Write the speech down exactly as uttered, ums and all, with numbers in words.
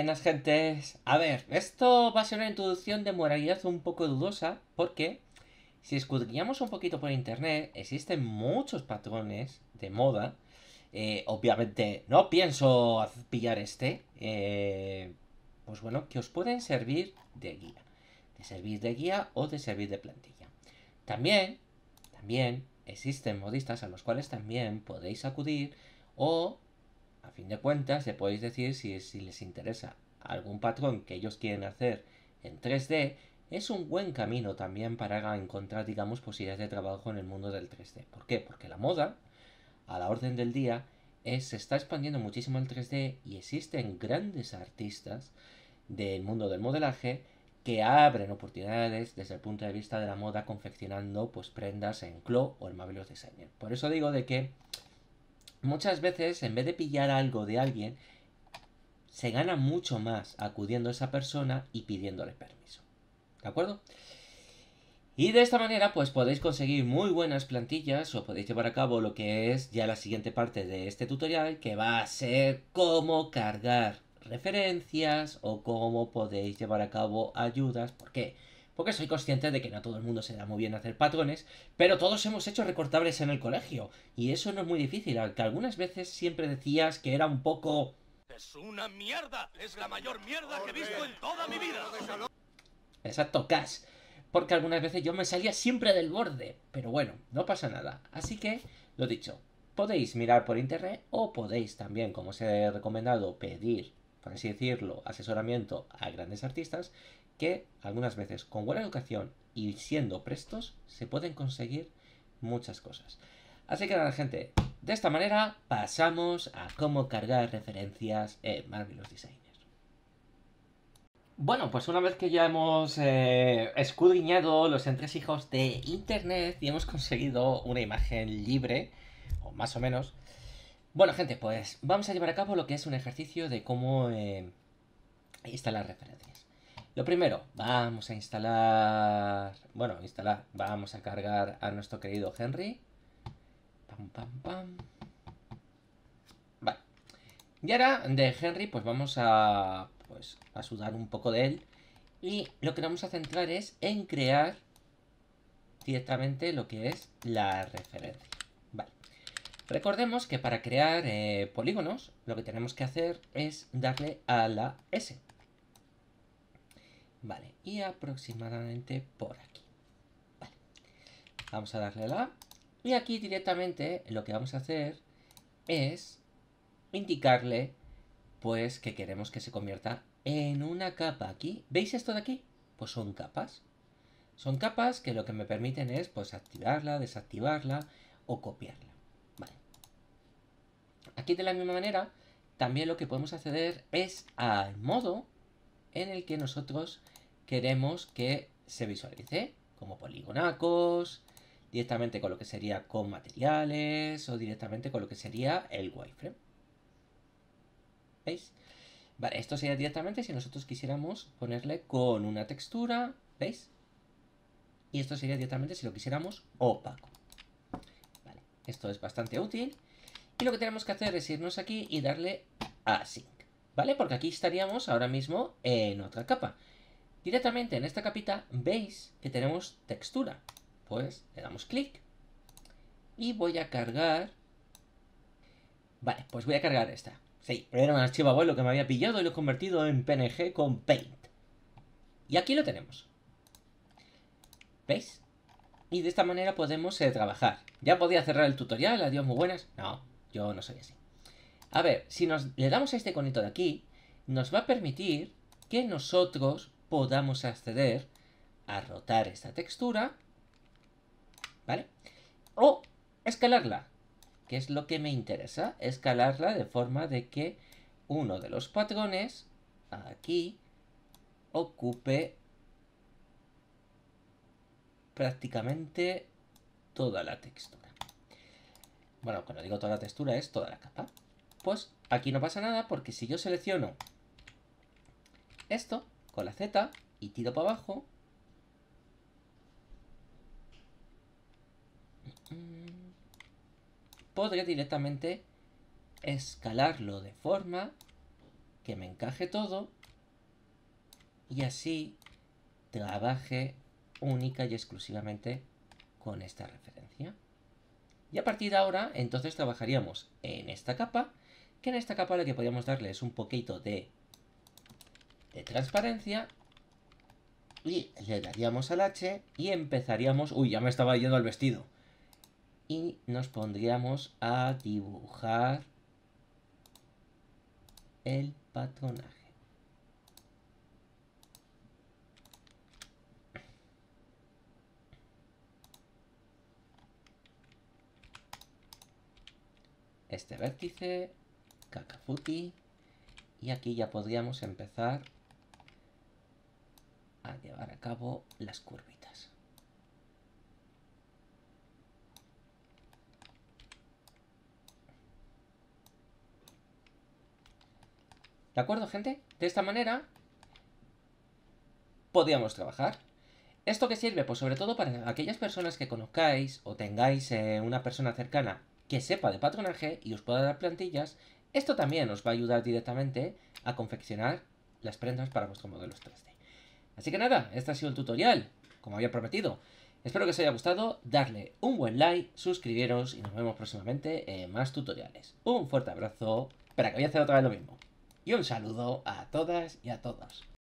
Buenas gentes. A ver, esto va a ser una introducción de moralidad un poco dudosa porque si escudriñamos un poquito por internet existen muchos patrones de moda. Eh, obviamente no pienso pillar este. eh, pues bueno, que os pueden servir de guía. De servir de guía o de servir de plantilla. También, también existen modistas a los cuales también podéis acudir o a fin de cuentas, le podéis decir si, si les interesa algún patrón que ellos quieren hacer en tres D, es un buen camino también para encontrar, digamos, posibilidades de trabajo en el mundo del tres D. ¿Por qué? Porque la moda, a la orden del día, es, se está expandiendo muchísimo el tres D y existen grandes artistas del mundo del modelaje que abren oportunidades desde el punto de vista de la moda confeccionando pues prendas en Clo o en Marvelous Designer. Por eso digo de que muchas veces, en vez de pillar algo de alguien, se gana mucho más acudiendo a esa persona y pidiéndole permiso. ¿De acuerdo? Y de esta manera, pues podéis conseguir muy buenas plantillas o podéis llevar a cabo lo que es ya la siguiente parte de este tutorial, que va a ser cómo cargar referencias o cómo podéis llevar a cabo ayudas. ¿Por qué? Porque soy consciente de que no todo el mundo se da muy bien hacer patrones, pero todos hemos hecho recortables en el colegio. Y eso no es muy difícil, aunque algunas veces siempre decías que era un poco... ¡Es una mierda! ¡Es la mayor mierda que he visto en toda mi vida! Exacto, Cash. Porque algunas veces yo me salía siempre del borde. Pero bueno, no pasa nada. Así que, lo dicho, podéis mirar por internet o podéis también, como os he recomendado, pedir, por así decirlo, asesoramiento a grandes artistas que algunas veces con buena educación y siendo prestos se pueden conseguir muchas cosas. Así que nada, gente, de esta manera pasamos a cómo cargar referencias en Marvelous Designer. Bueno, pues una vez que ya hemos eh, escudriñado los entresijos de internet y hemos conseguido una imagen libre, o más o menos, bueno, gente, pues vamos a llevar a cabo lo que es un ejercicio de cómo eh, instalar referencias. Lo primero, vamos a instalar... Bueno, instalar, vamos a cargar a nuestro querido Henry. Pam, pam, pam. Vale. Y ahora de Henry, pues vamos a, pues, a sudar un poco de él. Y lo que vamos a centrar es en crear directamente lo que es la referencia. Vale. Recordemos que para crear eh, polígonos, lo que tenemos que hacer es darle a la S. Vale, y aproximadamente por aquí. Vale. Vamos a darle a la A. Y aquí directamente lo que vamos a hacer es indicarle pues que queremos que se convierta en una capa aquí. ¿Veis esto de aquí? Pues son capas. Son capas que lo que me permiten es pues activarla, desactivarla o copiarla. Vale. Aquí de la misma manera, también lo que podemos acceder es al modo en el que nosotros queremos que se visualice, como poligonacos, directamente con lo que sería con materiales o directamente con lo que sería el wireframe. ¿Veis? Vale, esto sería directamente si nosotros quisiéramos ponerle con una textura, ¿veis? Y esto sería directamente si lo quisiéramos opaco. Vale, esto es bastante útil. Y lo que tenemos que hacer es irnos aquí y darle a Sync, ¿vale? Porque aquí estaríamos ahora mismo en otra capa. Directamente en esta capita veis que tenemos textura. Pues le damos clic y voy a cargar... Vale, pues voy a cargar esta. Sí, era un archivo abuelo que me había pillado y lo he convertido en P N G con Paint. Y aquí lo tenemos. ¿Veis? Y de esta manera podemos eh, trabajar. ¿Ya podía cerrar el tutorial? Adiós, muy buenas. No, yo no soy así. A ver, si nos le damos a este iconito de aquí, nos va a permitir que nosotros podamos acceder a rotar esta textura, ¿vale? O escalarla, que es lo que me interesa, escalarla de forma de que uno de los patrones aquí ocupe prácticamente toda la textura. Bueno, cuando digo toda la textura es toda la capa. Pues aquí no pasa nada porque si yo selecciono esto con la Z y tiro para abajo, podré directamente escalarlo de forma que me encaje todo y así trabaje única y exclusivamente con esta referencia. Y a partir de ahora, entonces trabajaríamos en esta capa, que en esta capa lo que podríamos darle es un poquito de, de transparencia y le daríamos al H y empezaríamos... Uy, ya me estaba yendo al vestido. Y nos pondríamos a dibujar el patronaje. Este vértice, Kakafuti, y aquí ya podríamos empezar a llevar a cabo las curvitas. ¿De acuerdo, gente? De esta manera podríamos trabajar. ¿Esto qué sirve? Pues sobre todo para aquellas personas que conozcáis o tengáis eh, una persona cercana que sepa de patronaje y os pueda dar plantillas. Esto también os va a ayudar directamente a confeccionar las prendas para vuestros modelos tres D. Así que nada, este ha sido el tutorial, como había prometido. Espero que os haya gustado, darle un buen like, suscribiros y nos vemos próximamente en más tutoriales. Un fuerte abrazo, espera que voy a hacer otra vez lo mismo. Y un saludo a todas y a todos.